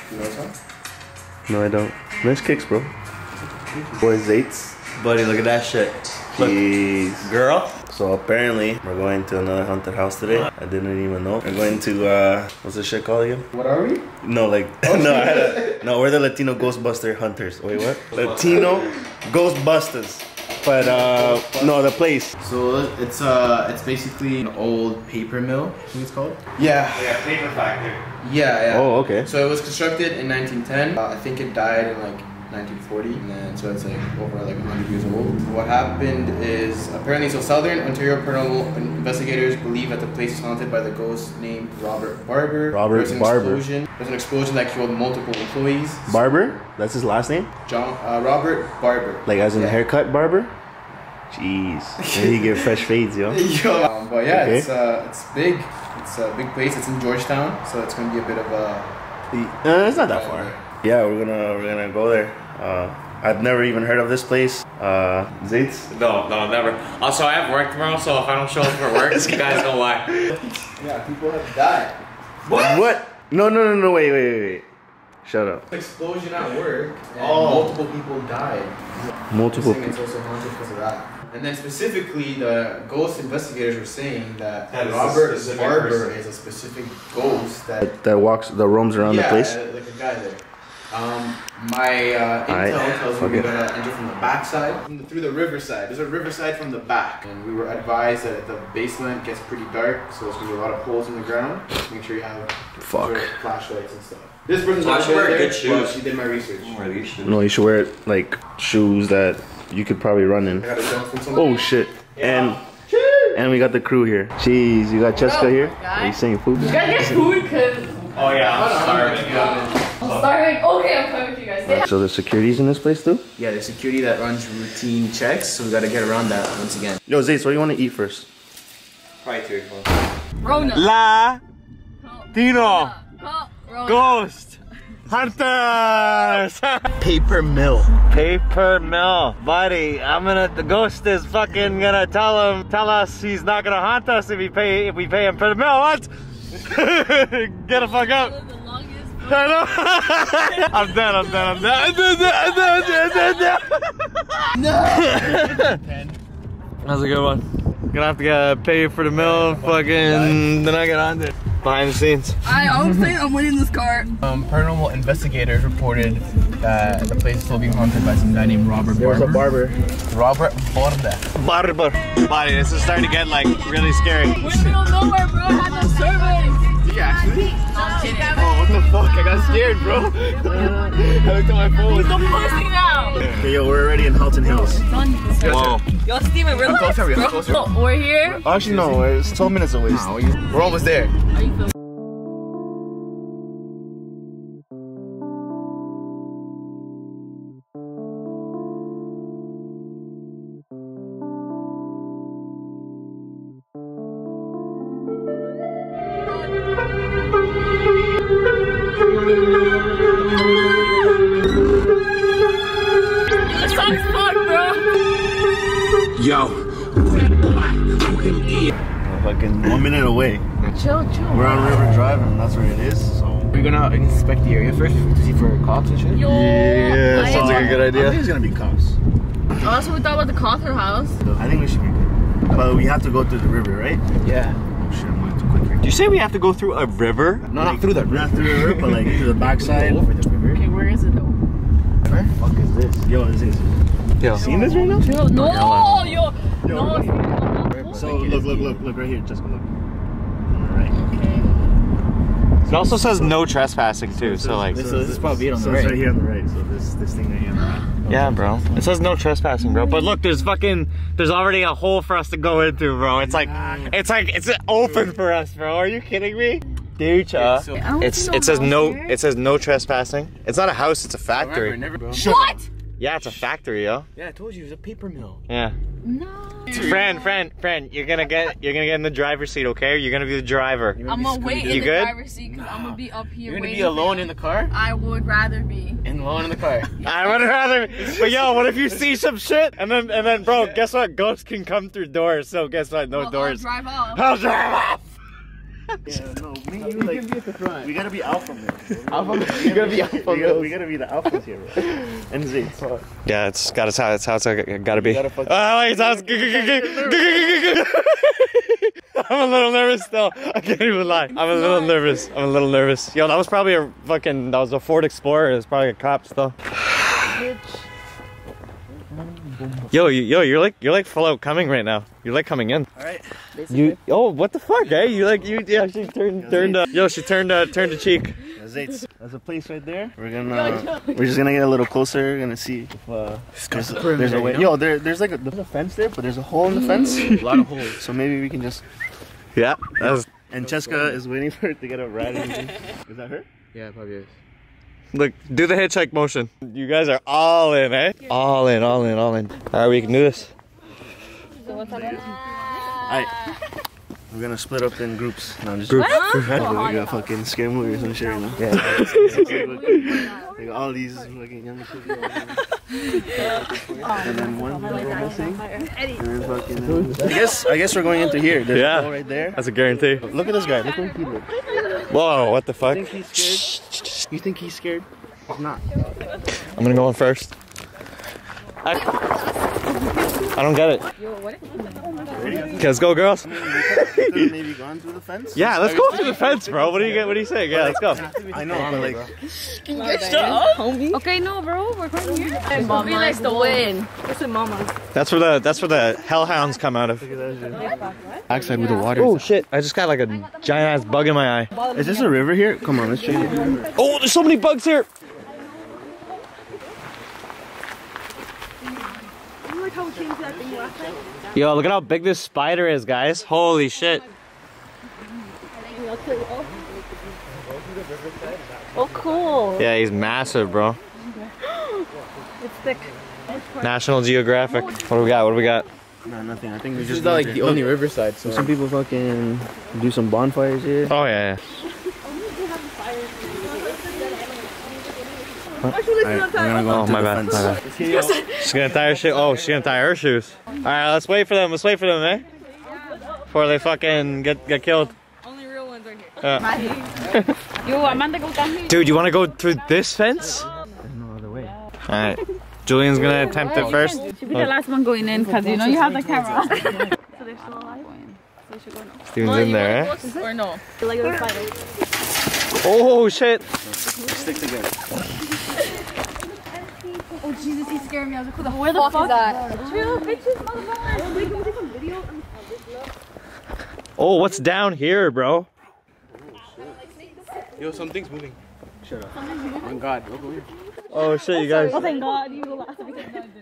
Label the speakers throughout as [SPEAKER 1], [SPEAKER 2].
[SPEAKER 1] You know some?
[SPEAKER 2] No, I don't. Nice kicks, bro. Boy, Zates.
[SPEAKER 3] Buddy, look at that shit.
[SPEAKER 2] Jeez.
[SPEAKER 3] Girl.
[SPEAKER 2] So apparently, we're going to another haunted house today. I didn't even know. We're going to, what's this shit called again?
[SPEAKER 1] What are we?
[SPEAKER 2] No, like, no, we're the Latino Ghostbuster Hunters. Wait, what? Latino Ghostbusters. But, no, the place.
[SPEAKER 1] So it's basically an old paper mill, I think it's called. Yeah.
[SPEAKER 3] Yeah, paper factory.
[SPEAKER 1] Yeah.
[SPEAKER 2] Oh, okay.
[SPEAKER 1] So it was constructed in 1910. I think it died in like 1940, and then so it's like over like 100 years old. What happened is apparently, so Southern Ontario paranormal investigators believe that the place is haunted by the ghost named Robert Barber.
[SPEAKER 2] Robert Barber.
[SPEAKER 1] There's an explosion that killed multiple employees.
[SPEAKER 2] Barber? That's his last name?
[SPEAKER 1] Robert Barber.
[SPEAKER 2] Like as in haircut barber? Jeez. Maybe he get fresh fades, yo.
[SPEAKER 1] But yeah,
[SPEAKER 2] okay.
[SPEAKER 1] It's big. It's a big place. It's in Georgetown, so it's gonna be a bit of a.
[SPEAKER 2] It's not that far. Yeah, we're gonna go there. I've never even heard of this place. Zates?
[SPEAKER 3] No, never. Also, I have work tomorrow, so if I don't show up for work, you guys know why.
[SPEAKER 1] Yeah, people have died.
[SPEAKER 2] What? No, wait. Shut up.
[SPEAKER 1] Explosion at work, and multiple people died.
[SPEAKER 2] Multiple
[SPEAKER 1] people. It's also haunted because of that. And then specifically, the ghost investigators were saying that Robert Barber is a specific ghost that
[SPEAKER 2] roams around the place.
[SPEAKER 1] Yeah, like a guy there. My intel tells me we gotta enter from the back side, through the riverside. There's a riverside from the back, and we were advised that the basement gets pretty dark, so there's gonna be a lot of holes in the ground. Just make sure you have flashlights and stuff. This person's
[SPEAKER 3] I should wear good shoes.
[SPEAKER 1] She did my research.
[SPEAKER 3] Wear these shoes.
[SPEAKER 2] No, you should wear like shoes that you could probably run in.
[SPEAKER 1] I gotta jump from somewhere.
[SPEAKER 2] Oh shit! And we got the crew here. Jeez, you got Jessica here. Are you saying food?
[SPEAKER 4] You gotta get food, cause.
[SPEAKER 3] Oh yeah, I'm starving.
[SPEAKER 4] I'm starving. Okay, I'm coming with you guys.
[SPEAKER 2] So there's securities in this place too?
[SPEAKER 1] Yeah, there's security that runs routine checks, so we gotta get around that once again.
[SPEAKER 2] Yo, Zates, what do you want to eat first?
[SPEAKER 3] Probably 3 or 4.
[SPEAKER 4] Rona.
[SPEAKER 3] Latino. Ghost. Hunters.
[SPEAKER 1] Paper mill.
[SPEAKER 3] Paper mill. Buddy, the ghost is fucking gonna tell us he's not gonna haunt us if we pay him for the mill. What? Get the fuck up. I know. I'm dead. No. That's a good one. Gonna have to pay for the mill. Fucking. Then I get on it. Behind the scenes.
[SPEAKER 4] I'm saying I'm winning this car.
[SPEAKER 1] Paranormal investigators reported that the place is still being haunted by some guy named Robert Barber.
[SPEAKER 2] There's a barber.
[SPEAKER 1] Robert Barber.
[SPEAKER 3] Buddy, this is starting to get like really scary.
[SPEAKER 4] We're in the middle of nowhere, bro. I had no service.
[SPEAKER 1] Yeah, actually?
[SPEAKER 4] I'm kidding.
[SPEAKER 1] Oh, what the fuck? I got scared, bro. I looked at my phone.
[SPEAKER 4] He's the pussy now.
[SPEAKER 2] Okay, yo, we're already in Halton Hills.
[SPEAKER 3] Whoa.
[SPEAKER 4] Yo, Steven, relax,
[SPEAKER 1] Closer.
[SPEAKER 4] bro. We're here.
[SPEAKER 2] Actually, no, it's 12 minutes away.
[SPEAKER 1] No, we're almost there.
[SPEAKER 4] Are you feeling? This sucks fuck, bro.
[SPEAKER 3] Yo.
[SPEAKER 2] Fucking 1 minute away.
[SPEAKER 4] Chill.
[SPEAKER 2] We're on River Drive and that's where it is, so.
[SPEAKER 1] We're gonna inspect the area first to see for cops and shit.
[SPEAKER 4] Yo.
[SPEAKER 3] Yeah, sounds like a good
[SPEAKER 2] I
[SPEAKER 3] idea.
[SPEAKER 2] think it's gonna be cops.
[SPEAKER 4] Also, we thought about the Cawthorne house.
[SPEAKER 2] I think we should be good. But we have to go through the river, right?
[SPEAKER 1] Yeah.
[SPEAKER 2] Oh shit, I'm going too quick here.
[SPEAKER 3] Did you say we have to go through a river?
[SPEAKER 1] No, not through the river.
[SPEAKER 2] Not through the river, but like through the backside.
[SPEAKER 1] Over the river.
[SPEAKER 4] Okay, where is it though?
[SPEAKER 2] Where the fuck is this? Yo, this is.
[SPEAKER 3] Yo.
[SPEAKER 2] Seen this right now?
[SPEAKER 4] Chill. No, yo. No.
[SPEAKER 2] So look right here, Jessica, look. Right.
[SPEAKER 4] Okay.
[SPEAKER 3] It also says no trespassing too, so like.
[SPEAKER 1] This is probably it on the
[SPEAKER 2] So
[SPEAKER 1] right.
[SPEAKER 2] it's right here on the right. So this thing right here on the right.
[SPEAKER 3] Yeah, bro. It says no trespassing, bro. But look, there's already a hole for us to go into, bro. It's open for us, bro. Are you kidding me? Dude, it says no trespassing. It's not a house, it's a factory.
[SPEAKER 4] What?
[SPEAKER 3] Yeah, it's a factory, yo.
[SPEAKER 1] Yeah, I told you it was a paper mill.
[SPEAKER 3] Yeah.
[SPEAKER 4] No.
[SPEAKER 3] Friend, you're gonna get in the driver's seat, okay? You're gonna be the driver.
[SPEAKER 4] I'm gonna wait in the
[SPEAKER 3] good?
[SPEAKER 4] driver's seat because I'm gonna be up here.
[SPEAKER 1] You're gonna be alone in the car?
[SPEAKER 4] I would rather be.
[SPEAKER 1] Alone in the car.
[SPEAKER 3] I would rather. But yo, what if you see some shit and then, bro, guess what? Ghosts can come through doors. So guess what? No doors.
[SPEAKER 4] I'll drive off.
[SPEAKER 3] I'll drive off.
[SPEAKER 2] Yeah, no, me and you like,
[SPEAKER 1] be at the front.
[SPEAKER 2] we gotta be alpha male.
[SPEAKER 1] Alpha, you gotta be alpha.
[SPEAKER 2] We gotta be the alphas here, bro. And Zayt.
[SPEAKER 3] Yeah, it's how it's gotta be.
[SPEAKER 2] gotta fucking-
[SPEAKER 3] It sounds. I'm a little nervous still. I can't even lie. I'm a little nervous. Yo, that was probably a Ford Explorer. It's probably a cop still. You're like full out coming right now. You're like coming in.
[SPEAKER 2] All right.
[SPEAKER 3] Oh, what the fuck, eh? You actually turned. Yo, she turned a cheek.
[SPEAKER 2] Zayt. There's a place right there. We're just gonna get a little closer. We're gonna see if there's a way. Yo, there's like a fence there, but there's a hole in the fence.
[SPEAKER 1] A lot of holes.
[SPEAKER 2] So maybe we can just.
[SPEAKER 3] Yeah, that's.
[SPEAKER 2] And Cheska is waiting for it to get a ride. Is that her?
[SPEAKER 1] Yeah, it probably is.
[SPEAKER 3] Look, do the hitchhike motion. You guys are all in, eh? All in. All right, we can do this.
[SPEAKER 2] Alright. We're gonna split up in groups. No, just
[SPEAKER 3] Groups.
[SPEAKER 2] we got fucking scare movie or some shit right now. Yeah. Like all these fucking young kids. And then one girl missing. And then fucking. I guess we're going into here. There's a hole right there.
[SPEAKER 3] That's a guarantee.
[SPEAKER 2] Look at this guy. Look what he looks.
[SPEAKER 3] Whoa, what the fuck?
[SPEAKER 2] You think he's scared? You think he's scared? He's not.
[SPEAKER 3] I'm gonna go in first. I don't get it. Okay, let's go, girls.
[SPEAKER 2] Maybe gone through the fence?
[SPEAKER 3] Yeah, let's go through the fence, bro. What do you saying? Yeah, let's go.
[SPEAKER 2] I know, but like.
[SPEAKER 4] Okay, no, bro, we're going here. And Mama likes to win. Listen, Mama.
[SPEAKER 3] That's where the hellhounds come out of.
[SPEAKER 1] Backside with the water.
[SPEAKER 3] Oh shit! I just got like a giant ass bug in my eye.
[SPEAKER 2] Is this a river here? Come on, let's check it.
[SPEAKER 3] Oh, there's so many bugs here. Yo, look at how big this spider is, guys. Holy shit.
[SPEAKER 4] Oh, cool.
[SPEAKER 3] Yeah, he's massive, bro.
[SPEAKER 4] It's thick.
[SPEAKER 3] National Geographic. What do we got?
[SPEAKER 2] No, nothing. I think we
[SPEAKER 1] This
[SPEAKER 2] just
[SPEAKER 1] is not like the only riverside. So
[SPEAKER 2] some people fucking do some bonfires here.
[SPEAKER 3] Oh, yeah.
[SPEAKER 2] Alright, we're gonna go
[SPEAKER 3] Oh, my bad. She's gonna tie her shoes. Oh, she's gonna tie her shoes. Alright, let's wait for them, eh? Before they fucking get killed.
[SPEAKER 4] Only real ones are here. Yo, Amanda, go down here.
[SPEAKER 3] Dude, you wanna go through this fence?
[SPEAKER 2] There's no other way.
[SPEAKER 3] Alright. Julian's gonna attempt it first.
[SPEAKER 4] Should be the last one going in because you know you have the camera. So they're still alive. So they should go now.
[SPEAKER 3] Steven's in there, eh?
[SPEAKER 4] Or no? Like a spider.
[SPEAKER 3] Oh shit!
[SPEAKER 2] Stick together.
[SPEAKER 4] Oh Jesus, he scared me. I was like, where the fuck is that? Real bitches, motherfucker.
[SPEAKER 3] Oh, what's down here, bro?
[SPEAKER 1] Yo, something's moving. Shut up. Oh God, look over here.
[SPEAKER 3] Oh shit, you guys.
[SPEAKER 4] Oh thank God, you laughed because I didn't.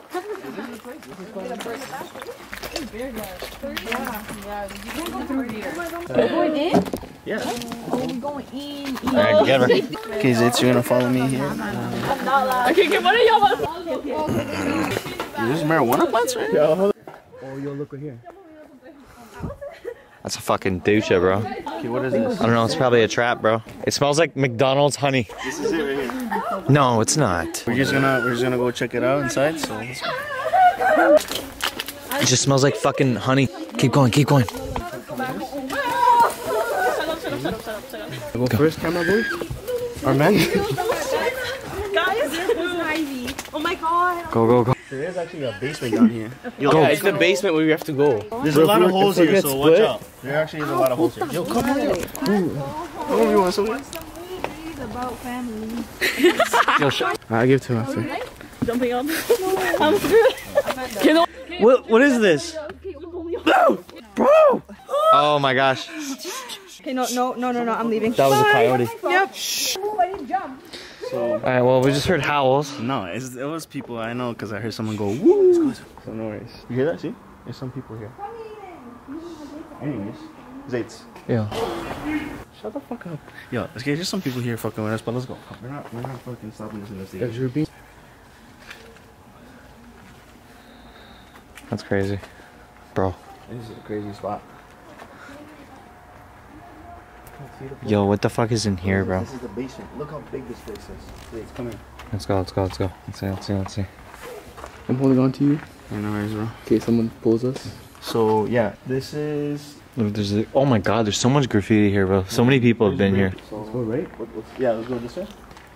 [SPEAKER 4] We're going in?
[SPEAKER 2] Yeah.
[SPEAKER 4] Oh, we're going in.
[SPEAKER 3] Alright, get her.
[SPEAKER 2] Okay, Zayt, you're gonna follow me here.
[SPEAKER 4] Okay, get one of y'all.
[SPEAKER 2] There's marijuana plants right here.
[SPEAKER 1] Oh, yo, look right here.
[SPEAKER 3] That's a fucking douche, bro.
[SPEAKER 2] Okay, what is this?
[SPEAKER 3] I don't know, it's probably a trap, bro. It smells like McDonald's honey.
[SPEAKER 2] This is it right here.
[SPEAKER 3] No, it's not.
[SPEAKER 2] We're just gonna go check it out inside. So let's go.
[SPEAKER 3] It just smells like fucking honey. Keep going.
[SPEAKER 1] Go first, camera boy. Our man.
[SPEAKER 4] Guys, Ivy. Oh my God.
[SPEAKER 3] Go.
[SPEAKER 2] There is actually a basement down here.
[SPEAKER 1] Yeah, it's the basement where we have to go.
[SPEAKER 2] There's a lot of holes
[SPEAKER 1] if we
[SPEAKER 2] here,
[SPEAKER 1] get
[SPEAKER 2] so
[SPEAKER 1] split-
[SPEAKER 2] watch out. There actually is a lot of holes here. Yo, come on. Oh, you want some?
[SPEAKER 4] About family.
[SPEAKER 1] I'll give it to him after.
[SPEAKER 4] Jumping up. I'm screwed.
[SPEAKER 3] What is this? Bro! Oh my gosh.
[SPEAKER 4] Okay, no, I'm leaving.
[SPEAKER 3] That was a coyote.
[SPEAKER 4] Yep.
[SPEAKER 3] Alright, well, we just heard howls.
[SPEAKER 2] No, it was people I know because I heard someone go woo. So no worries. You hear that? See? There's some people here. Anyways, Zayt.
[SPEAKER 3] Yeah.
[SPEAKER 2] Shut the fuck up. Yo, okay, there's some people here fucking with us, but let's go. We're not fucking stopping this investigation.
[SPEAKER 3] That's crazy. Bro.
[SPEAKER 2] This is a crazy spot.
[SPEAKER 3] Yo, what the fuck is in here, bro?
[SPEAKER 2] This is the basement. Look how big this place is. Zayt, come here.
[SPEAKER 3] Let's go. Let's see.
[SPEAKER 1] I'm holding on to you
[SPEAKER 2] I know, bro.
[SPEAKER 1] in case someone pulls us.
[SPEAKER 2] So yeah, this is
[SPEAKER 3] Look, oh my god, there's so much graffiti here, bro. So many people have been here.
[SPEAKER 2] So let's go right? Yeah, let's go this way.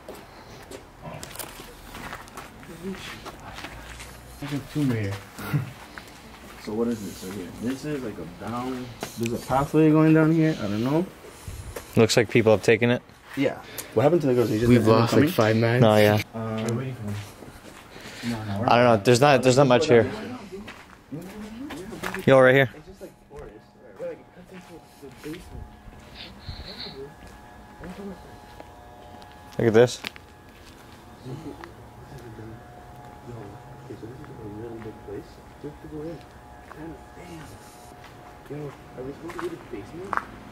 [SPEAKER 2] There's a tomb right here. So what is this right here? This is like a down... There's a pathway going down here. I don't know.
[SPEAKER 3] Looks like people have taken it.
[SPEAKER 2] Yeah. What happened to the girls?
[SPEAKER 1] We've lost like 5 men.
[SPEAKER 3] No, yeah.
[SPEAKER 2] We're waiting for them.
[SPEAKER 3] I don't know. There's not much here. Yo, right here.
[SPEAKER 2] It's just like forest. Like it cuts into the basement.
[SPEAKER 3] Look at this.
[SPEAKER 2] Okay, so this is a really big place. Just to go in. Damn. Yo, are we supposed to go to the basement?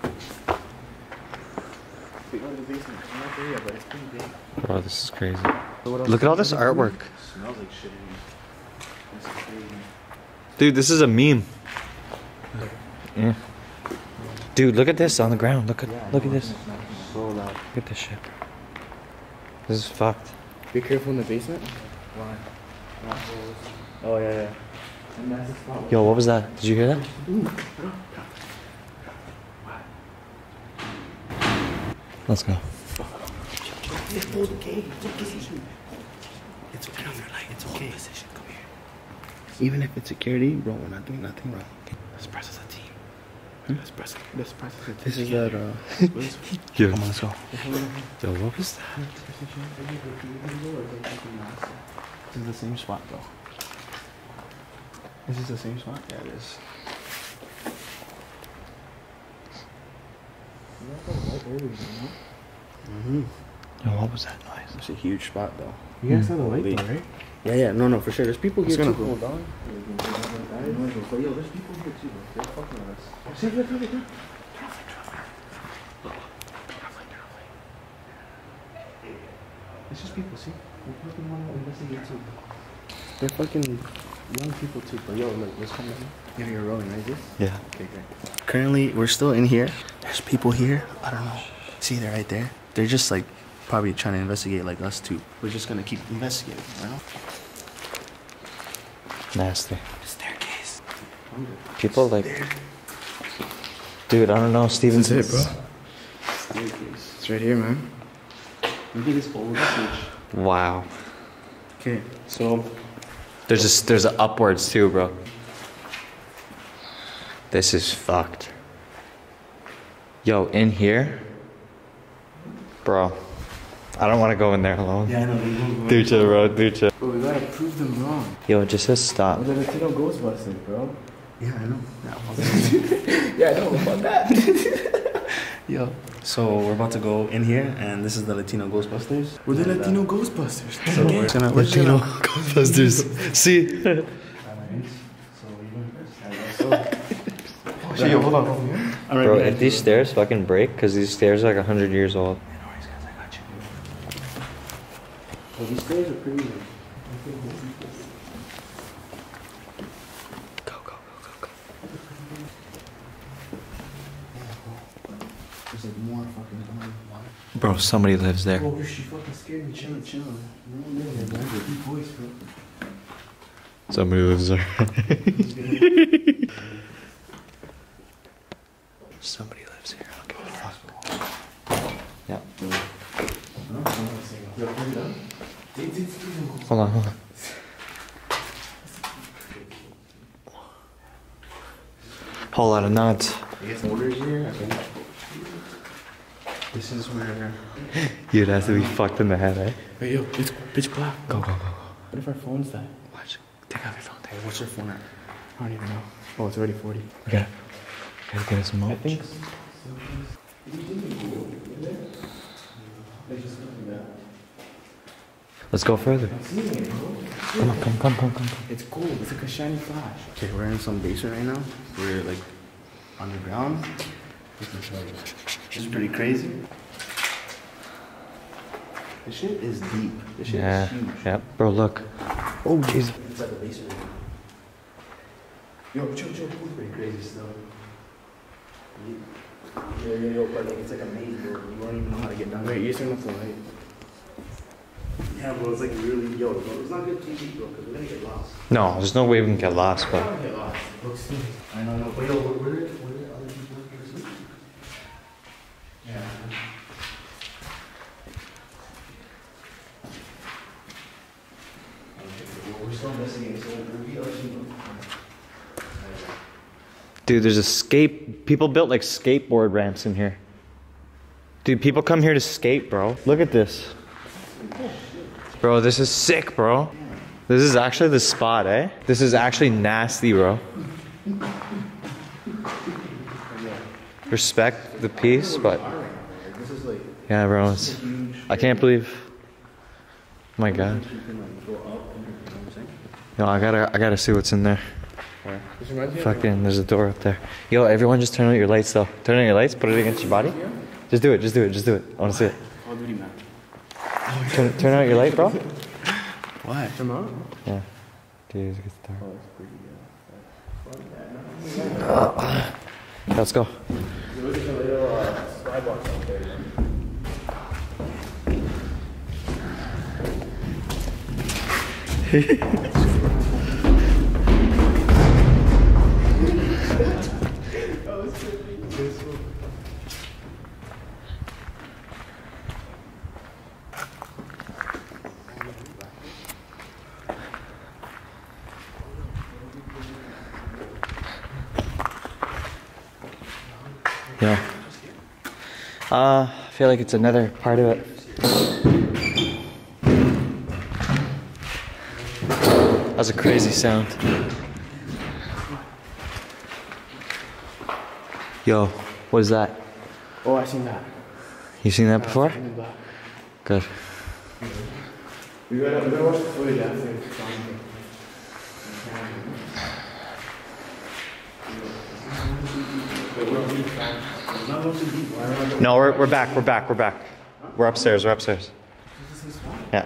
[SPEAKER 2] We go to the basement. It's not there yet, but it's pretty big.
[SPEAKER 3] Bro, this is crazy. Look at all this artwork.
[SPEAKER 2] It smells like shit in here. This is crazy.
[SPEAKER 3] Dude, this is a meme. Yeah. Dude, look at this on the ground. Look at this.
[SPEAKER 2] So loud.
[SPEAKER 3] Look at this shit. This is fucked.
[SPEAKER 1] Be careful in the basement.
[SPEAKER 2] Why? Oh yeah.
[SPEAKER 3] Yo, what was that? Did you hear that? Let's go.
[SPEAKER 2] It's okay. It's okay. It's okay. Position. Come here.
[SPEAKER 1] Even if it's security, bro, we're not doing nothing wrong.
[SPEAKER 2] Let's press as a team. Let's press as a team.
[SPEAKER 1] This is that,
[SPEAKER 3] Yo.
[SPEAKER 2] Come on, let's go.
[SPEAKER 3] Yo, what was that?
[SPEAKER 2] This is the same spot, though. This is the same spot? Yeah, it is.
[SPEAKER 3] Yo, what was that noise?
[SPEAKER 2] It's a huge spot, though.
[SPEAKER 1] You guys saw the light, though, right?
[SPEAKER 2] Yeah, no, for sure. There's people here too.
[SPEAKER 1] cool.
[SPEAKER 2] Yo, there's people here too. They're fucking with us. It's just people, see? We fucking want to investigate too. They're fucking young people too. But yo, look, let's come in. Yeah, you're rolling, right? This?
[SPEAKER 3] Yeah.
[SPEAKER 2] Okay, great. Currently, we're still in here. There's people here. I don't know. See, they're right there. They're just like probably trying to investigate like us too. We're just gonna keep investigating, you know?
[SPEAKER 3] Nasty.
[SPEAKER 2] Staircase.
[SPEAKER 3] People like... Dude, I don't know. Steven's
[SPEAKER 1] This is it, bro.
[SPEAKER 2] Staircase.
[SPEAKER 1] It's right here, man.
[SPEAKER 2] Look at this old switch.
[SPEAKER 3] Wow.
[SPEAKER 2] Okay, so
[SPEAKER 3] There's a upwards too, bro. This is fucked. Yo, in here? Bro. I don't want to go in there alone.
[SPEAKER 2] yeah, I know.
[SPEAKER 3] Do chill, bro. Do chill.
[SPEAKER 1] Bro, we gotta prove them wrong.
[SPEAKER 3] Yo, it just says stop.
[SPEAKER 1] We're the Latino Ghostbusters, bro.
[SPEAKER 2] Yeah, I know.
[SPEAKER 1] Yeah, I know about that.
[SPEAKER 2] Yo. So we're about to go in here, and this is the Latino Ghostbusters.
[SPEAKER 1] We're the Latino Ghostbusters.
[SPEAKER 2] So we're gonna
[SPEAKER 3] Latino Ghostbusters. See?
[SPEAKER 1] Yo, hold on.
[SPEAKER 3] Bro, if these stairs fucking break, because these stairs are like 100 years old.
[SPEAKER 2] Well, these stairs are pretty.
[SPEAKER 3] Go.
[SPEAKER 2] There's like more fucking going on.
[SPEAKER 3] Bro, somebody lives there.
[SPEAKER 2] Oh, she fucking scared me. Chill. No, man. Deep voice, bro.
[SPEAKER 3] Somebody lives there. Somebody lives here. I'll give it a fuck. Yeah. Hold on. Whole lot of nods.
[SPEAKER 2] I guess orders here. I think. This is where.
[SPEAKER 3] You'd have to be fucked in the head, eh?
[SPEAKER 1] Hey, yo, it's pitch black.
[SPEAKER 3] Go.
[SPEAKER 1] What if our phones die?
[SPEAKER 3] Watch. Take off your phone.
[SPEAKER 2] Hey, what's your phone at?
[SPEAKER 1] I don't even know. Oh, it's already 40.
[SPEAKER 3] Okay. Gotta get us more.
[SPEAKER 1] I think.
[SPEAKER 3] Let's go further. Come on.
[SPEAKER 1] It's cool. It's like a shiny flash.
[SPEAKER 2] Okay, we're in some basement right now. We're like underground. It's pretty crazy. This shit is deep. This shit
[SPEAKER 3] Yeah.
[SPEAKER 2] is huge.
[SPEAKER 3] Yep. Bro, look. Oh, jeez.
[SPEAKER 2] It's like a basement. Yo, chill. It's pretty crazy still. Yo, but like, it's like a maze, bro. You don't even know how to get down.
[SPEAKER 1] Wait, you turn off the light.
[SPEAKER 2] Yeah, bro, it's like really, bro, it's not good TV, bro, because we're gonna get lost.
[SPEAKER 3] No, there's no way we can get lost, but...
[SPEAKER 1] Get lost. Looks
[SPEAKER 2] I don't know, but yo, where are the other people?
[SPEAKER 3] Dude, there's people built like skateboard ramps in here. Dude, people come here to skate, bro. Look at this. Bro, this is sick, bro. This is actually the spot, eh? This is actually nasty, bro. Respect the piece, but yeah, bro, I can't believe. Oh my God. Yo, I gotta see what's in there. Fucking, there's a door up there. Yo, everyone just turn on your lights though. Turn on your lights, put it against your body. Just do it, just do it, just do it. I wanna see it. Turn out your light, bro.
[SPEAKER 2] Why? Turn on?
[SPEAKER 3] Yeah. Dude, it gets dark. Let's go. Yeah. I feel like it's another part of it. That was a crazy sound. Yo, what is that?
[SPEAKER 2] Oh, I seen that.
[SPEAKER 3] You seen that before? Good.
[SPEAKER 2] We gotta watch the footage after.
[SPEAKER 3] No, we're back. We're upstairs. Yeah.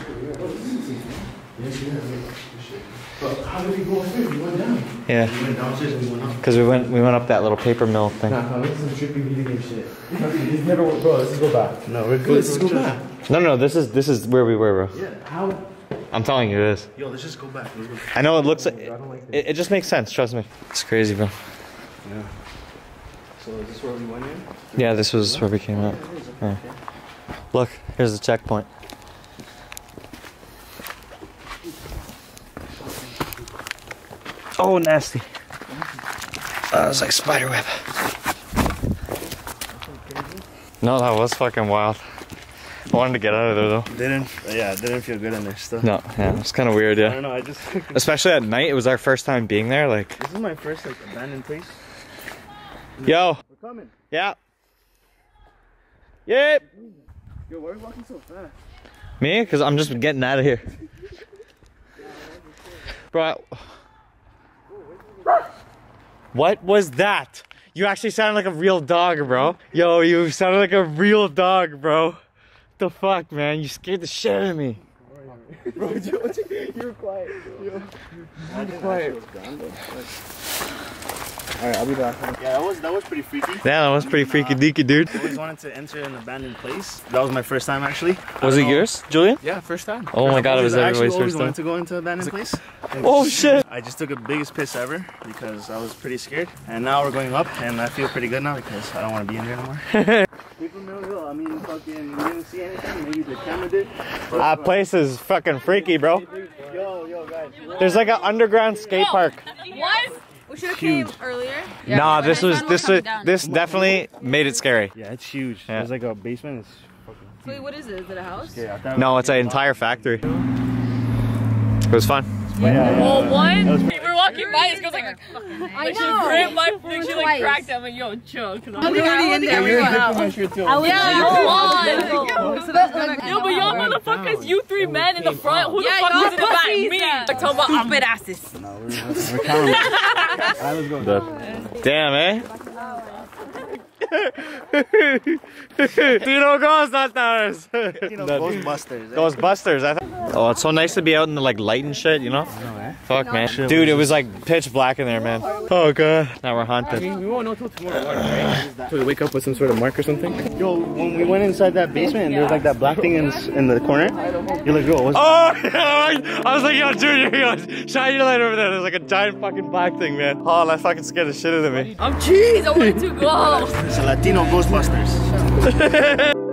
[SPEAKER 2] How did we go upstairs? We went down.
[SPEAKER 3] Yeah.
[SPEAKER 2] We went downstairs and we went up.
[SPEAKER 3] Because we went up that little paper mill thing.
[SPEAKER 2] Nah, this is some trippy video game shit. This never worked, bro. Let's just go back. No, we're good. Let's just go back.
[SPEAKER 3] No, this is where we were, bro.
[SPEAKER 2] Yeah. How?
[SPEAKER 3] I'm telling you, it is.
[SPEAKER 2] Yo, let's just go back. Let's go.
[SPEAKER 3] I know it looks like it just makes sense. Trust me. It's crazy, bro.
[SPEAKER 2] Yeah. So is this where we went in?
[SPEAKER 3] Yeah, this was where we came out. Yeah. Look, here's the checkpoint. Oh, nasty. That was like spider web. No, that was fucking wild. I wanted to get out of there though.
[SPEAKER 2] Didn't feel good in there still.
[SPEAKER 3] No, yeah, it's kind of weird, yeah.
[SPEAKER 2] I don't know, I just...
[SPEAKER 3] Especially at night, it was our first time being there, like...
[SPEAKER 2] This is my first, like, abandoned place.
[SPEAKER 3] Yo!
[SPEAKER 2] We're coming.
[SPEAKER 3] Yeah. Yep!
[SPEAKER 2] Yo, why are we walking so fast?
[SPEAKER 3] Me? Because I'm just getting out of here. Bro, what was that? You actually sounded like a real dog, bro. Yo, you sounded like a real dog, bro. What the fuck, man? You scared the shit out of me.
[SPEAKER 2] Bro, you were quiet. You were quiet. Alright, I'll be back. Yeah, that was pretty freaky.
[SPEAKER 3] Yeah, that was pretty freaky deaky, dude.
[SPEAKER 2] I always wanted to enter an abandoned place. That was my first time, actually.
[SPEAKER 3] Was it yours, Julian?
[SPEAKER 1] Yeah, first time.
[SPEAKER 3] Oh my god, it was everybody's first time.
[SPEAKER 2] I wanted to go into an abandoned place.
[SPEAKER 3] Oh shit!
[SPEAKER 2] I just took the biggest piss ever because I was pretty scared. And now we're going up and I feel pretty good now because I don't want to be in here anymore. People know, I mean, fucking, we didn't see anything. Maybe the camera did.
[SPEAKER 3] That place is fucking freaky, bro.
[SPEAKER 2] Yo, guys.
[SPEAKER 3] There's like an underground skate park.
[SPEAKER 4] What? We should have came earlier.
[SPEAKER 3] Yeah, nah, this definitely made it scary.
[SPEAKER 2] Yeah, it's huge.
[SPEAKER 3] Yeah.
[SPEAKER 2] There's like a basement. It's fucking...
[SPEAKER 4] Wait, what is it? Is it a house?
[SPEAKER 2] Yeah,
[SPEAKER 3] No, it's an entire factory. It was fun.
[SPEAKER 4] Well, one, we were walking by, this girl's like, I know. She grabbed my foot, she like cracked it. I'm like, yo, chill. Cause I'm already in there. We went out. Yeah, come on. Yo, but y'all motherfuckers, you three men in the front. Who the fuck is in the back? Me. Like, talking about stupid asses.
[SPEAKER 2] No, we're counting. Let's go.
[SPEAKER 3] Damn, eh? Tino Ghostbusters!
[SPEAKER 2] Ghostbusters.
[SPEAKER 3] Ghostbusters. I thought. Oh, it's so nice to be out in the like light and shit, you know? Fuck, man. Dude, it was like pitch black in there, man. Oh god. Now we're haunted.
[SPEAKER 2] We won't know till tomorrow morning, right? So we wake up with some sort of mark or something? Yo, when we went inside that basement and there was like that black thing in the corner, you're like, yo, what's
[SPEAKER 3] that? I was like, yo, Junior, yo, shine your light over there. There's like a giant fucking black thing, man. Oh, that fucking scared the shit out of me.
[SPEAKER 4] I'm cheese, I wanted to go.
[SPEAKER 2] It's a Latino Ghostbusters.